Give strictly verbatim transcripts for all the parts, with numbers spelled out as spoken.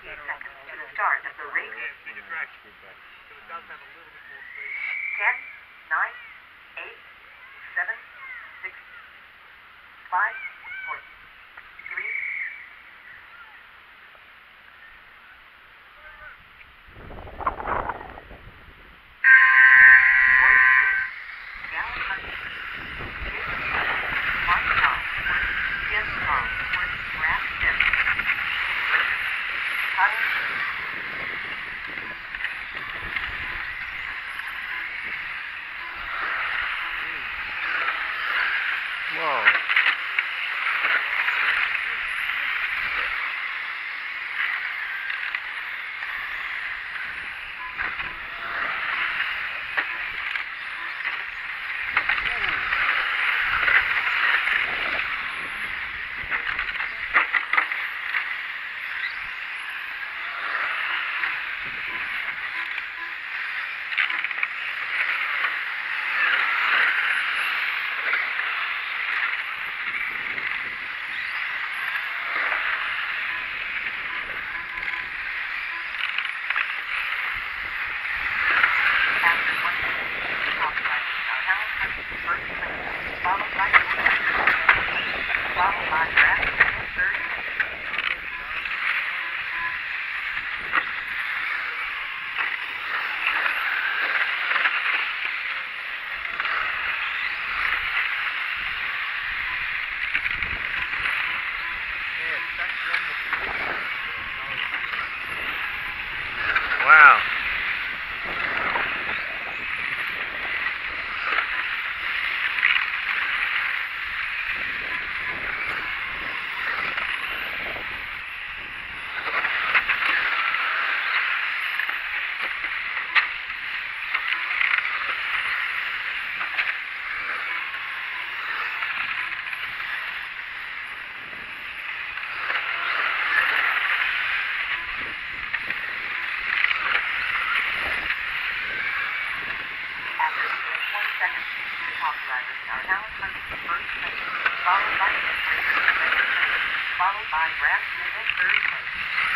fifteen seconds to the start of the race. ten, nine, eight, seven, six, five, four, three, Whoa. Wow. Followed by Brad Smith in third place.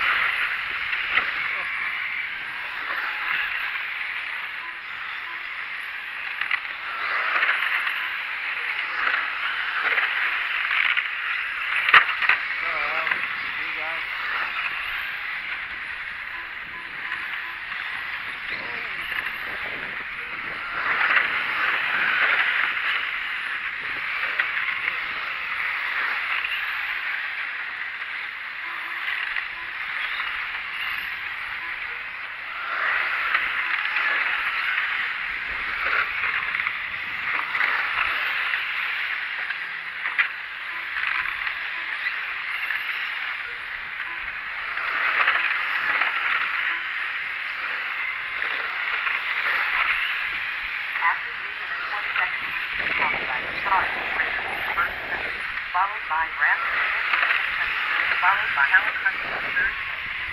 Followed by Brad Smith in second place, followed by Howard Hunter in third place.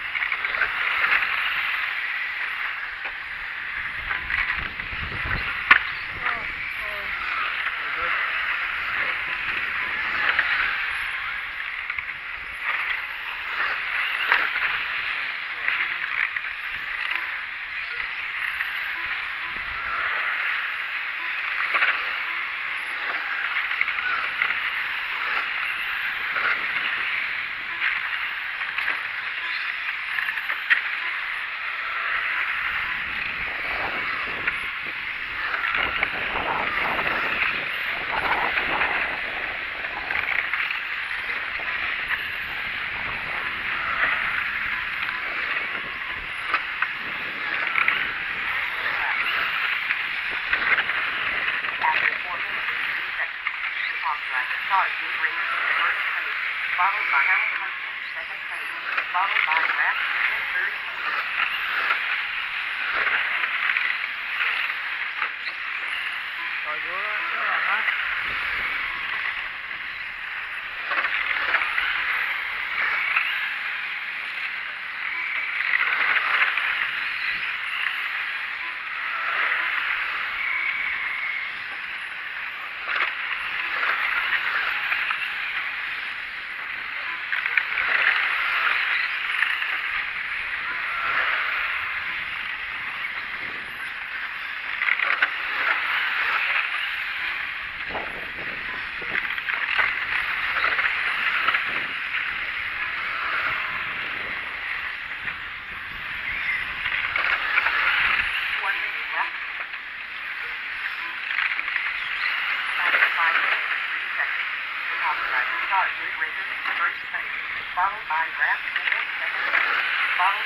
Followed by Howard Hunter in second place, followed by Brad Smith in third place. Rồi vô đó, đó là hết.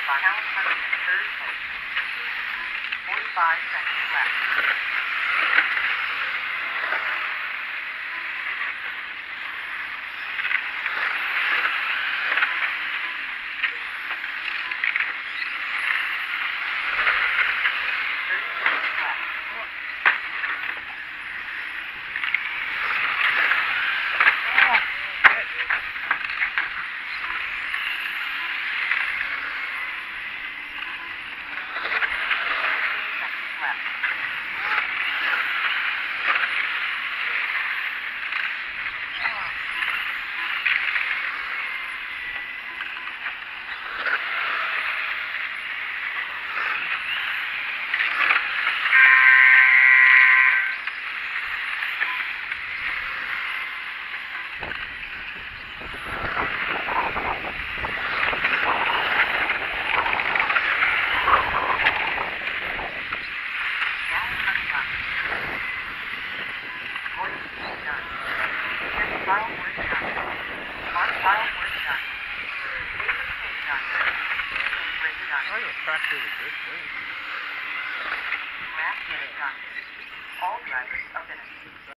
by Alan Hudson in third place. forty-five seconds left. thirty seconds left. fifteen seconds left. Now coming up. Voice is done. Here's file work done. Mark file work done. Paper tape done. Apron done. I got cracked through the good thing. Graph done. All drivers are finished.